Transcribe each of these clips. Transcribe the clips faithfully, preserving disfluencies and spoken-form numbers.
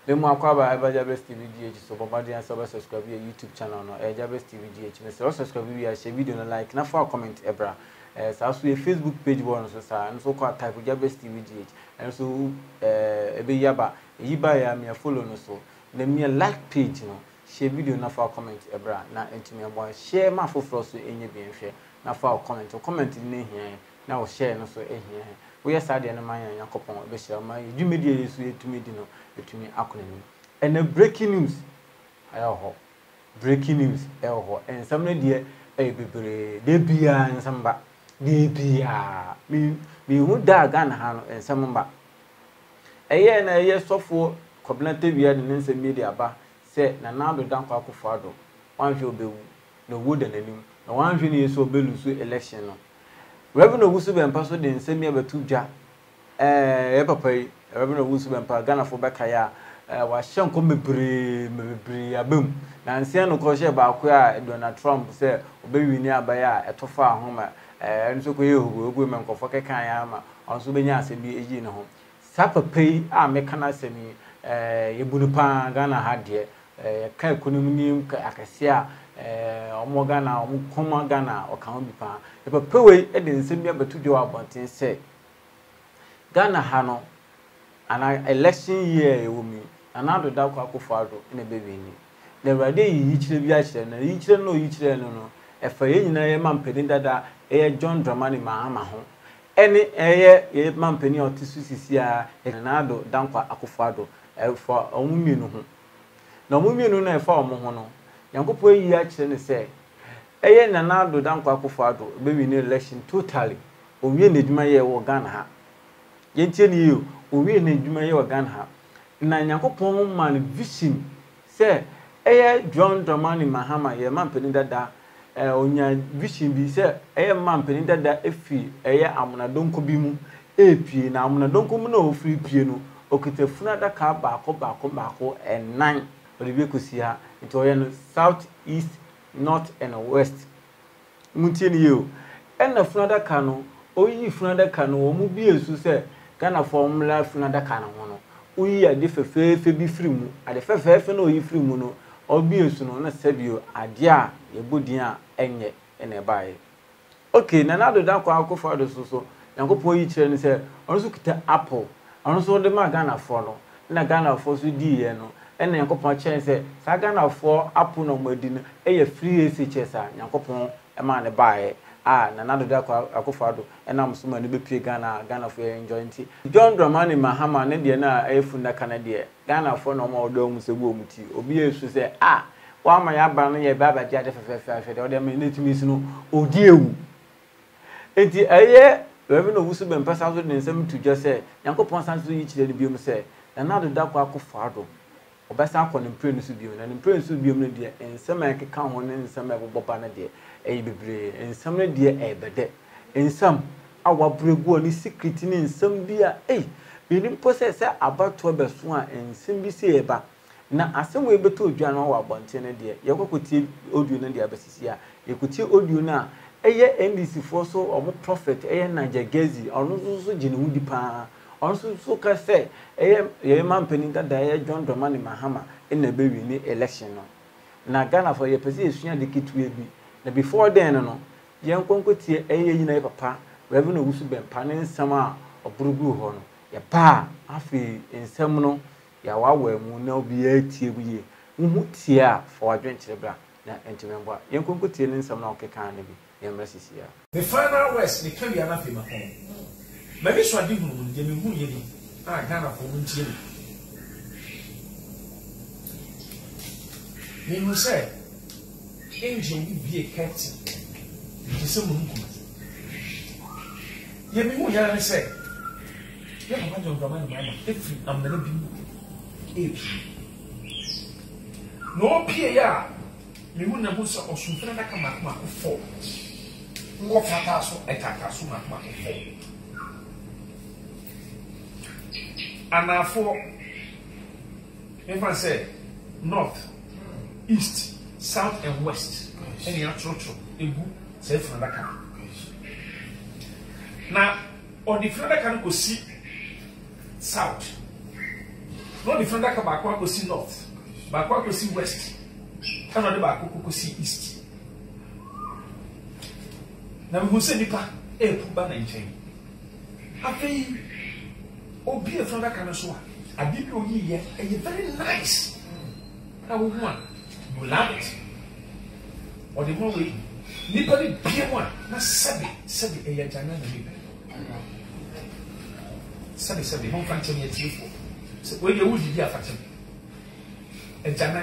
The more Aquaba ever Jabez T V G H, so Bombadi and subscribe to your YouTube channel, no, Jabez T V G H. Mister subscribe to your video, like, na for comment, Ebra. As also a Facebook page, one so and so called type of Jabez T V G H, and so, eh, Ebe Yaba, Yiba ya me follow no so. Let me a like page, no, share video, na for comment, Ebra, na into me one share my full flow so any being share, na for comment or comment in here, now share no so eh here. We are sad and my young couple, Bishop, my you media is to me, dinner. Between me acronym and the breaking news I ho breaking news eh ho and some dear eh bebre de bia and some ba de bia me me hu da Ghana ha and some ba eh na eh sofo koblante bia de nse media ba say na na do dan kwa akofado wan hwe obewu no wood and anim na wan hwe ne yeso obelu so election no Reverend Owusu be mpa so de nse me betu dwa eh e papa yi Reverend Owusu be mpa Ghana fo beka ya wa hye nko mebre mebre abam na nse no ko hye ba ko a Donald Trump say obewini abaya etofa ahoma eh nso ko ye hogo ogu me nkofo kekan ya ma onso benya asebi eji ne ho sa papa yi a meka na asemi eh yebunu pa Ghana ha de eh ka ekonomi ni akase a eh omo Ghana omo koma Ghana o kan bi pa e papa we e de nse bia betu de wa bonten say Ghana ha no an election year e wo mi anado da kwa akofado ina bebe ni na rade yi chire bi a chire na yi chire no yi chire no no e fa ye nyina ye mampeni dada e John Dramani Mahama ho ene eye ye mampeni otisu sisi a anado da kwa akofado e fa omumienu ho na omumienu na e fa omo ho no yankopo yi a chire ne se eye nanado da kwa akofado bebe ni election totally owie na edwuma ye wo Ghana ha yentie ni yo owie na edwuma ye wo Ghana ha na Nyankopon man vision say eye John Dramani Mahama ye mampeni dada eh onya vision bi say eye mampeni dada efi eye amunadonko bi mu epie na amunadonko mu na ofiri pie no okitafuna daka baako baako baako enan odibe kosi ha nti oye no south east north and west muntie ni yo ena funa daka no oyi funa daka no omu bi esu say Ghana formula funa daka no no uyi ade fefefe bi firi mu ade fefefe na oyi firi mu no obi esu no na sabio ade a yebodin a enye ene baaye okay na na do da kwa akofo ado so so Nyankopon yi kire ni se ono so kita apple ono so de ma Ghana fo no na Ghana fo so di ye no ene Nyankopon kire se sa Ghana fo apple no madi no eye free S H S a Nyankopon e ma ne baaye ah na na do da kwa akofo ado ena musuma ne bepie Ghana Ghana fo enjoy nti John Dramani Mahama ne de na ayefu na kana de Ghana fo no ma odo mu sebu omuti obi esu se ah wa ma ya ba no ye ba ba dia de fefefe afi de ode me netimi si no odi ewu enti eye Reverend Owusu be mpasa so de nsem tu just say Nyankopon san so yi kire ne biom se na na do da kwa akofo ado obesa akọ ne mpre no so biom na ne mpre no so biom ne de nsem akeka ho ne nsem eboboba na de e bebre ensam na die e bede ensam awabregu ni secret ni ensam bia eh bini pose se abato beso a ensam bi se eba na asem we beto odwa no wa bonte ne de yekokotie audio ne de abasisi a yekotie audio na eye N D C for so omo prophet eye Najagezi onu so gine hudi pa onu so so ka se eye ye mampeni dada eye John Dramani Mahama ena be wi ni election no na Ghana for ye pese esua de kitu ebi na before then no yen konkotie eye nyina papa Reverend Owusu be mpa ne nsam a oburugu ho no ye pa afi nsam no ya wawa mu na obi atie buye hu tie a for adwenkyere bra na entimembo yen konkotie ne nsam na okeka na bi ye mrasisi ya the final words ni kan ya na fe ma ho ma bi so ade hu mu je me hu ye ni a Ghana fo mu ntie ni mu say angel will be a curtain. It is a moon. Ye me hu ya na say ye papa John Dramani Mahama every am na bi eight no pie ya me hu na mu so osumfra da kama kama ko four ngo fata so etaka so ma kama ko four anafo if I say north east south and west any atrocho egu say from that kind na on the front can go see south No different that back go see north. Back go see west. Another back go see east. Now we go say nipa e puba na nchen. Afei obi e from that kind of so ade bi oyi ye e very nice. Na wo hu you love it. Or the more way nipa ni bia one na sabi sabi e ya jana na nipa. Sabi sabi mo fan chen ye tifo. Se we ye wudi bi afa chen. E jana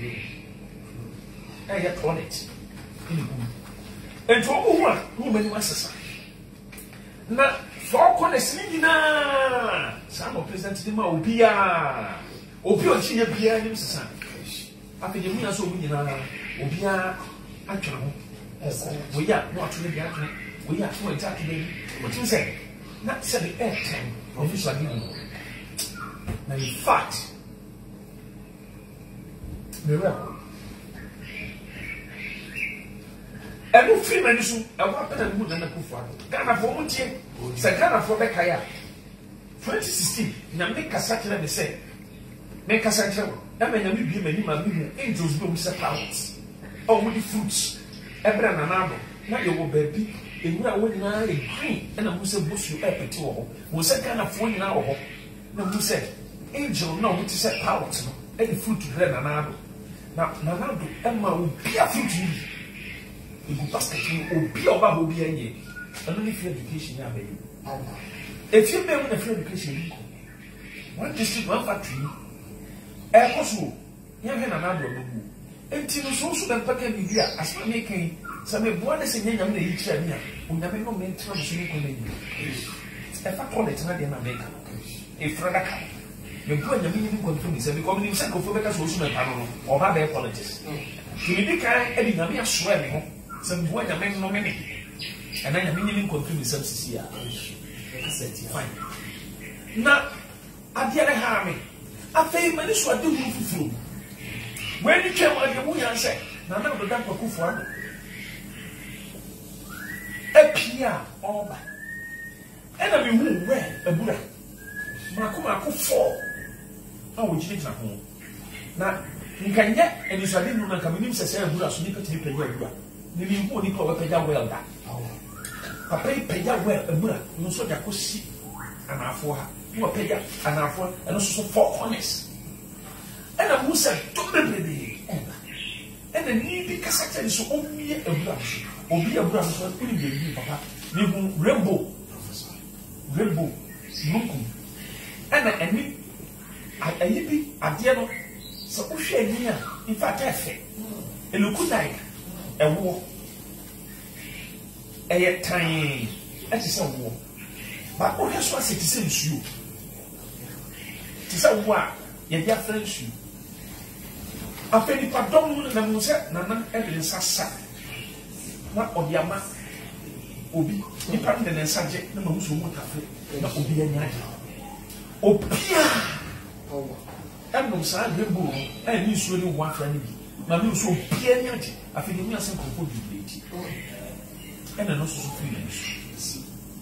e ya toilet. Ini bu. And for one, who many was na for corners, Nina. Some of President Dima Obia Obio Chia Pia Nimsa. After the Mina so we are Obia actually. We are not really actually. We are two exactly what you say. Not said the air time of this one. Now, in fact, the rebel. And no free men so I want better mood than a kufa. Ghana for one year, say Ghana for Bekaya. twenty sixteen, na make a satire me say. Make a satire. That mean we be many man angels go set out. Oh, with the fruits. Ebra na nabo. Na you go baby. E wura wo na e green. And I say bush you up to ho. We say Ghana for na ho. Na we say angel no we set out no. E the fruit to na nabo. Na na nabo Emma will be a fruit you. You go basket you be over will be any. And only free education ya baby. If you make a free education, one district, one factory, air possible, you have another logo. And Tino so so that packet be here as well making some boys in Yam each year. We never know men trouble to make on a factor that's not in America. A friend, the boy, the minimum confidence, and becoming himself for better social panel or bad apologies. You make a Yamia swearing. Some boy a man no many, and then a minimum contribute subsidy here. Fine. Now, at the other hand, I think many should do food. When you came on the woman said, none of the damn cook for a Pia or and I mean, who wear a Buddha. Makuma cook for. How would you take home? Now, you can get and you shall not come in, says a Buddha, so you can take a year. Maybe you won't call a pay well that. I pay pay well a mother, no so that could see an after you are paid an after and also four honest. And I who said, don't be and then need the cassette is only a brush or be a brush for putting the papa. You rainbow, rainbow, moon. And I mean, I yippee at the end. So, who share here? In fact, I say, a look like a war. A time at is a war. But what has was it to say you? Tis a war, yet your friends you. A penny pardon and a musette, none evidence as sack. Not on Yama Obi, dependent and subject, no one who would have not Obi and Yaki. Oh, Pia! And no side rainbow, and you surely want friendly. Now you so Pia, I think you are some comfortability. And then also feelings.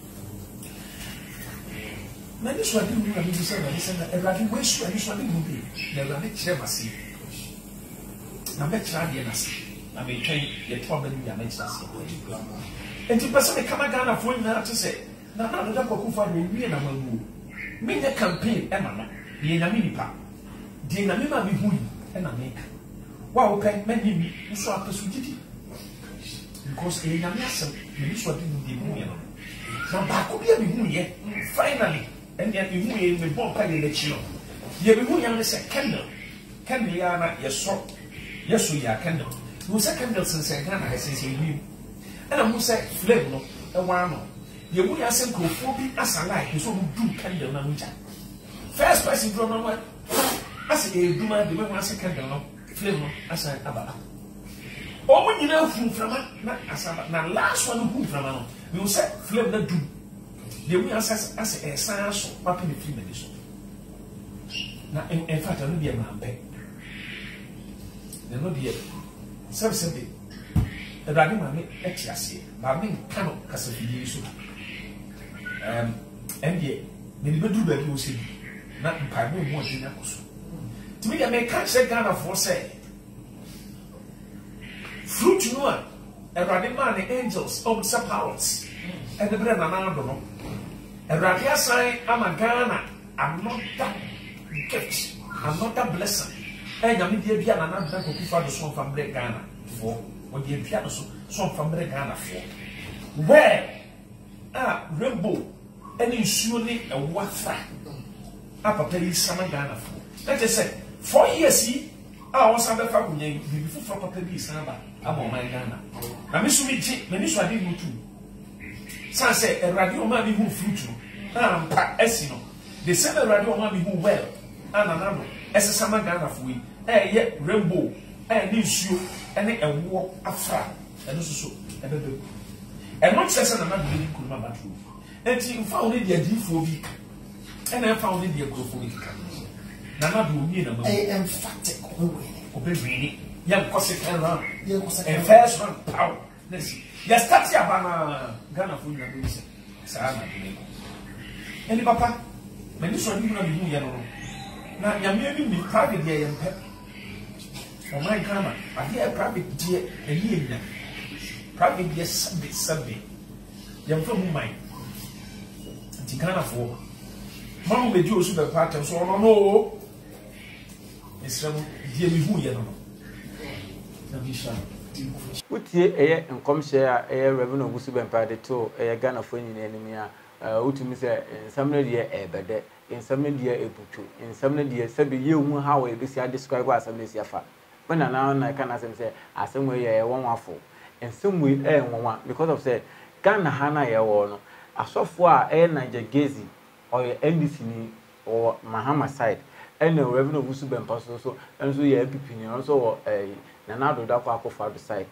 Now this one didn't have to say that every wish to this one didn't be. Never let never see. Now bet you are the nasi. I may train the problem you are next us. And to person come again for you to say, now not the Coco for me and I will move. Make the campaign, Emma, the Naminipa. The Namima be who and I make. Wow, can many me who saw a pursuit. Because in Yamiasam, you should be the moon. Now, Bacobia be moon yet, finally, and yet you may be born by the chill. You be moon as a candle. Candliana, yes, so. Yes, we are candle. Who said candles since I can, I say, you. And I must say, flame, a one. You would ask him to as I like, you so do candle, Namuja. First person from one. I say, you do my the one as a candle, flame, as I about. Oh, when you know from not as a last one who from we will say flame that do. The way as as a science up in the three minutes. Now, in fact, I will be a man pay. They know the self simply. The dragon mammy, Etiasi, Mammy cannot Casafi. Um, and yet, the bedroom that you see, not in Pine more than Yakusu. to me, I may catch a Ghana for say. Fruit no a Awurade man the angels of the powers and the bread and another. Awurade assign ama Ghana another gift, another blessing. And I mean, the Biana not back to father son from Ghana for when the piano son from Ghana for. Where ah rainbow and insuring a wafer up a place summer Ghana for. Let us say four years he I was a better before for Papa B. Samba. I'm on my Ghana. I miss me, Minister, I didn't too. Some say a radio man who fruit. I'm Pat Essino. They send a radio man who well. And another as a summer Ghana for we. Eh, yet rainbow, and this you, and a war afra, and also so. And not says another really could remember true. And she found it the D for week. And I found it the growth for week. Nana do me a emphatic obey. Young Cossack and run. And first one power. Yes, that's your banana. Ghana food and reason. Sana. Any papa, when you saw you not be yellow. Now, you're maybe me private dear and pep. For my grammar, I hear private dear a year. Private dear Sunday, Sunday. Young from mine. And Ghana for. Mom made you super pattern, so I know. It's some dear me who you know. Utie eye nkom share eye revenue gusu bempa de to eye Ghana for nyina enimi a utumi se nsamne de ebede nsamne de ebutu nsamne de sabe ye hu ha we be sia describe asamne sia fa bana na na kana sem se asemwe ye wonwafo ensemwe e wonwa because of say Ghana hana ye wo no asofo a eye Niger Gezi or N D C ni or Mahama side and the revenue gusu bempa so so enso ye M P P ni also eh Nana do that kwa for the side.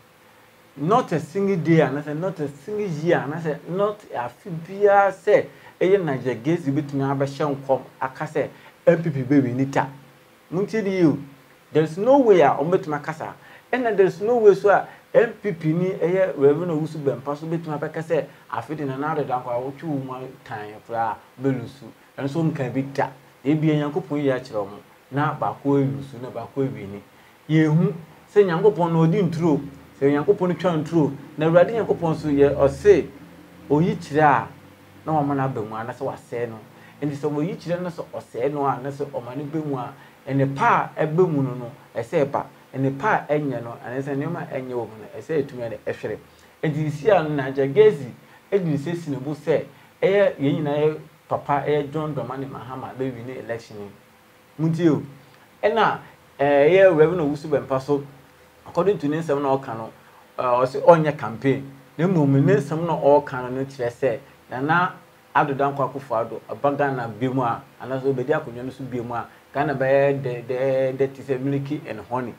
Not a single day, and I said not a single year, and I said not a fibia say a Niger Gezi between Abashan come Akase M P P baby nita. Munti you. There's no way I omit Macassa, and there's no way so M P P ni a revenue who been possible to Abacase. I fit in another down for two more time for Belusu, and some can be tap. They be a young couple yachrom, now Bako Lusu, no Bako Vini. Ye say Yankopon no din true, say Yankopon twan true, na Radi Yankopon so ye or say, O yi chira, no man abemwa, na so was say no, and so we chira na so or say no, and so o mani bemwa, and the pa ebemu no, I say pa, and the pa enya no, and as a nema enya woman, I say to me the eshere. And this year Niger Gezi, Edwin says in a book say, eh, ye papa, eh, John Domani Mahama, baby in election. Muntio, and now, eh, revenue who super passo. According to Ninsam no cano, or say on your campaign, the moment Ninsam no all canon say, Nana Ado Dan Quacufado, a Bagana Bima, and as Obedia could use Bima, Gana bear the that is a milky and honey.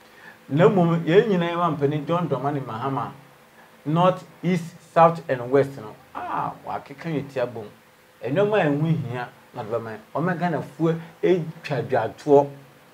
No moment, you name one penny John Domani Mahama, north, east, south, and west. Ah, what can you tell boom? And no man win here, not by my Omegana fool, a child tour.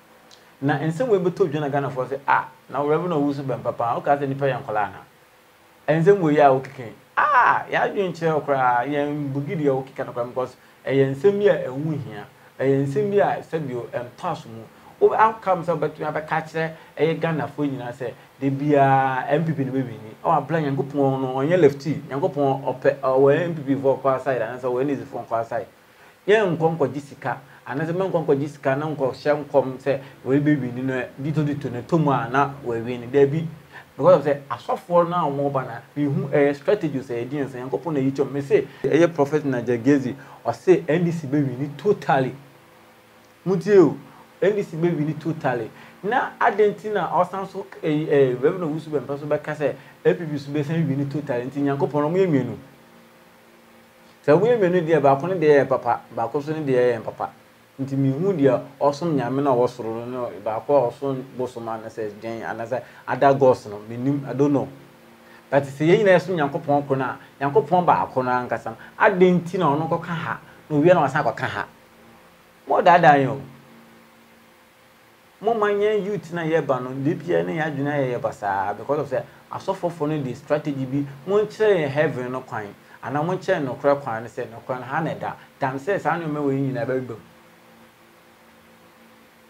Now, in some way, but told Jonah Ghana for say, ah, now revenue who's been papa, okay, any pay and colana. And then we are okay. Ah, ya doing chair cry, young Bugidi okay, can come because a yensimia and win here, a yensimia said you and toss mu. Oh, outcomes about to have a catcher, a Ghana for you, I say, they be a M P P in the baby. Oh, I'm playing and go on your lefty, and go on or M P P for car side, and so when is it from car side? Young Conco Jessica. And as a man conquer this can uncle sham come say, we be in a little to the Toma, not we win there be. Because of say, a soft for now more banner, you a strategy say, didn't say, and go on each of me say, a prophet Niger Gezi, or say, N D C baby need totally. Mutio, N D C baby need totally. Now, Argentina or some so a revenue who's been possible by Casse, A P P be saying we need totally, and Yanko me menu. So we may need the balcony there, papa, balcony there, and papa. Nti mi hu dia osom nyame na wosoro no ba kwa osom bosoma na says gen and as other gods no minim I don't know but say yin na so Yankopon ko na Yankopon ba akona nkasa adenti na ono ko ka ha no wi na wasa ko ka ha mo dada yo mo manye youth na ye ba no de bia na ya dwuna ye basa because of say asofo for no the strategy bi mo nkyere heaven no kwan ana mo nkyere no kra kwan say no kwan ha na da dan say sa no me we yin na ba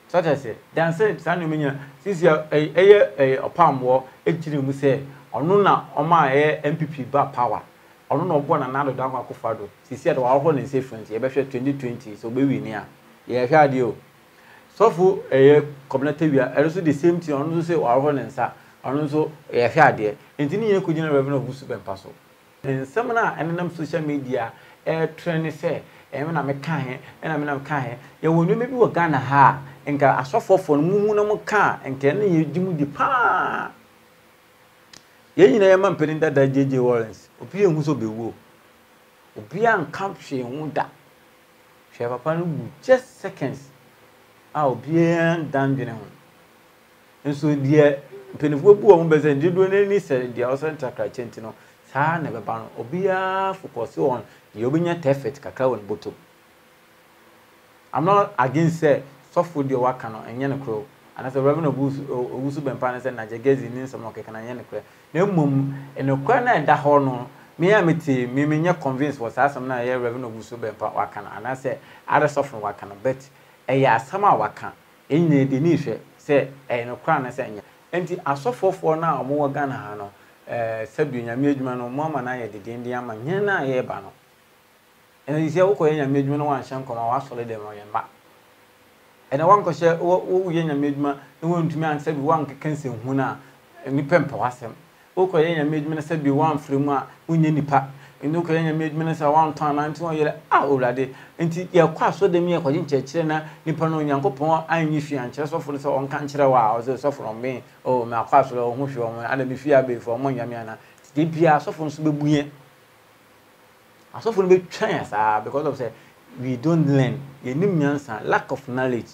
such as dan say san no menya sisi eye eye opamwo ejiri mu say ono na oma eye M P P ba power ono na obo na nado dan akofo do sisi ade wa ho ne say front ye be hwe twenty twenty so be wi ni a ye hwe ade o so fu eye community wi a so the same thing ono so say wa ho ne nsa ono so ye hwe ade enti ni ye ko gina revenue of Wusu Bempa so ensem na enenam social media e trend say e me na me ka he e na me na me ka he ye wonu me bi wo Ghana ha nka asofofo no mu na mu ka nka ne ye dimu di pa ye nyina ye man pedin dada J J Lawrence obi ehun so bewo obi an camp hwe hu da hwe papa no bu just seconds a obi an dan dwene ho enso die penifo bu o mo be se ndido na ni se dia o center kra chenti no saa na be ba no obi a focus on ye obi nya perfect kakra won bottom. I'm not against say soft the waka no enye ne kro and as a revenue of Wusu Bempa na say na jegezi ni nso no keka na enye ne kro na mmom ene kwa na da ho no me ya meti me me nya convince was asam na ye revenue of Wusu Bempa waka na and say other soft waka no but e ya asama waka enye de ni hwe say e ne kwa na say enye enti asofofo na omo Ghana ha no eh sabi nyame adwuma no mo ama na ye de de ndi ama nye na ye ba no ene isi awko ye nyame adwuma no wan hyan koma wa sole dem ye ma ene wan ko hye wo ye nyame adwuma ne won tumi an sabi wan kekanse hu na ni pempa wasem wo ko ye nyame adwuma na sabi wan fremu a unye nipa ene ko ye nyame adwuma na sa wan ton na nti won ye a owrade enti ye kwa so dem ye kwaje nkyekire na nipa no nyankopon anyi fi ankire sofo no se on kan kire wa o se sofo no me o me akwa so ho hwe o ana me fi abe fo mo nyame ana ti bia sofo no so bebuye asofo no be twan asa because of say we don't learn ye nim nyansa lack of knowledge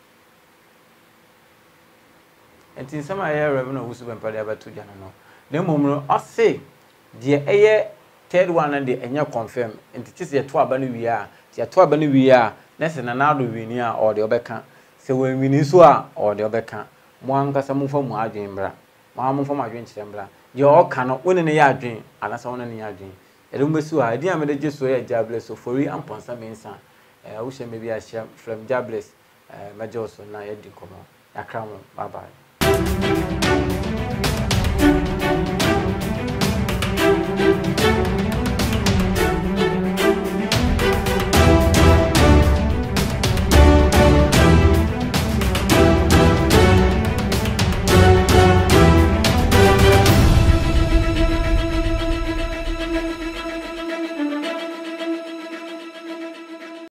and in some area revenue of Wusu Bempa dey about to jana no dem mom no o say de eye third one and the enya confirm and it is ye to aba no wi a ye to aba no wi a na se na na do wi ni a or de obeka se we wi ni so a or de obeka mo ankasa mo fa mo adwen bra mo mo fa mo adwen kire bra ye o ka no woni ne ya adwen anasa woni ne ya adwen edum besu a edi amede jeso ye Jabless so fori amponsa mensa eh wo hye me bi a hye from Jabless eh majoso na ye di komo yakra mo bye bye.